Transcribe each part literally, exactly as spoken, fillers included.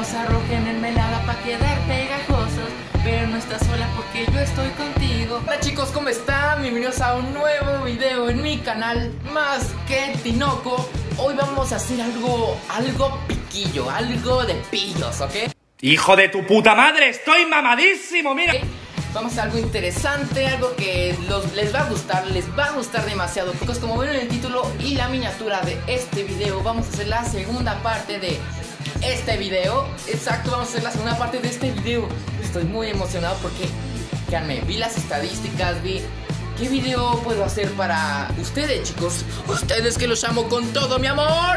nos arrojen en melada pa' quedar pegajosos, pero no estás sola porque yo estoy contigo. Hola chicos, ¿cómo están? Bienvenidos a un nuevo video en mi canal Más que Tinoco. Hoy vamos a hacer algo, algo piquillo, algo de pillos, ¿ok? ¡Hijo de tu puta madre! ¡Estoy mamadísimo! ¡Mira! ¿Okay? Vamos a hacer algo interesante, algo que los, les va a gustar, les va a gustar demasiado. Chicos, como ven en el título y la miniatura de este video, vamos a hacer la segunda parte de este video. Exacto, vamos a hacer la segunda parte de este video. Estoy muy emocionado porque, créanme, vi las estadísticas, vi qué video puedo hacer para ustedes, chicos. Ustedes que los amo con todo mi amor.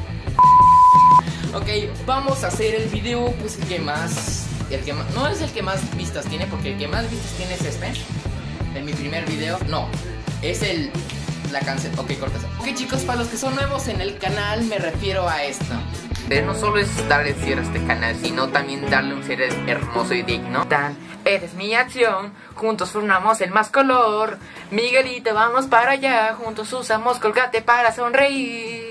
Ok, vamos a hacer el video, pues el que más... El que más, no es el que más vistas tiene, porque el que más vistas tiene es este, en mi primer video. No, es el... la canción. Ok, cortas. Ok chicos, para los que son nuevos en el canal, me refiero a esto. Pero no solo es darle cierre a este canal, sino también darle un cierre hermoso y digno. Dan, eres mi acción, juntos formamos el más color. Miguelito, vamos para allá, juntos usamos Colgate para sonreír.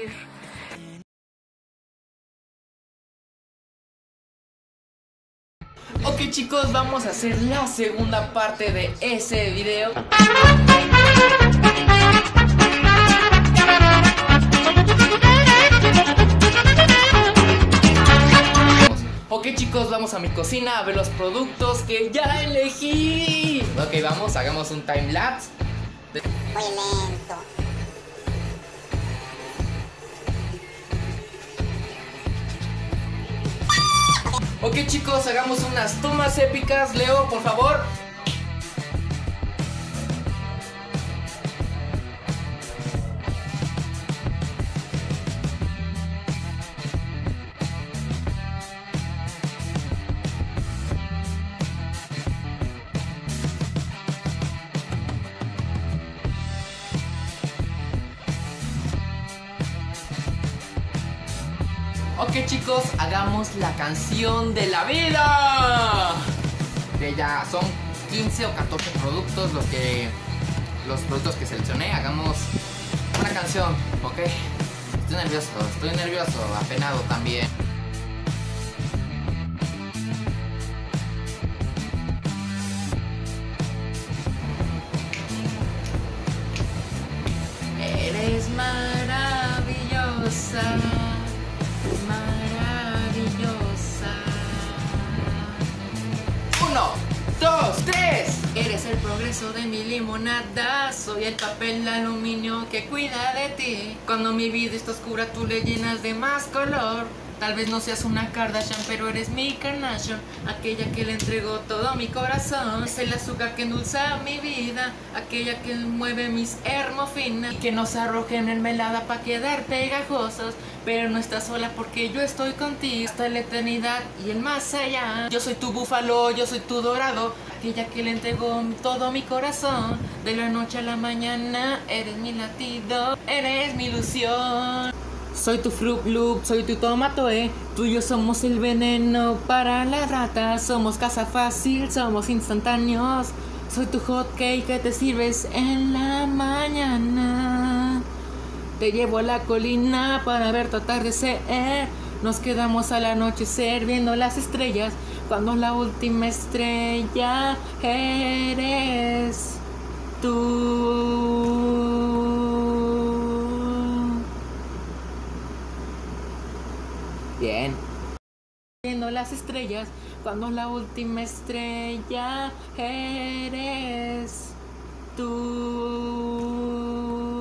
Ok chicos, vamos a hacer la segunda parte de ese video. Ok chicos, vamos a mi cocina a ver los productos que ya elegí. Ok, vamos, hagamos un time lapse. Muy lento. Ok chicos, hagamos unas tomas épicas. Leo, por favor. Ok chicos, hagamos la canción de la vida. Que ya son quince o catorce productos los que los productos que seleccioné. Hagamos una canción, ok. Estoy nervioso, estoy nervioso, apenado también. Eres maravillosa. Maravillosa. Uno, dos, tres. Eres el progreso de mi limonada. Soy el papel de aluminio que cuida de ti. Cuando mi vida está oscura tú le llenas de más color. Tal vez no seas una Kardashian, pero eres mi Carnation, aquella que le entregó todo mi corazón. Es el azúcar que endulza mi vida, aquella que mueve mis hermofinas. Y que nos arrojen en melada pa' quedar pegajosos, pero no estás sola porque yo estoy contigo hasta la eternidad y el más allá. Yo soy tu búfalo, yo soy tu dorado, aquella que le entregó todo mi corazón. De la noche a la mañana, eres mi latido, eres mi ilusión. Soy tu Fruit Loop, soy tu Tomatoe. Tú y yo somos el veneno para las ratas. Somos casa fácil, somos instantáneos. Soy tu hot cake que te sirves en la mañana. Te llevo a la colina para ver tu atardecer. Nos quedamos al anochecer viendo las estrellas, cuando la última estrella eres tú. Bien. Viendo las estrellas, cuando la última estrella eres tú.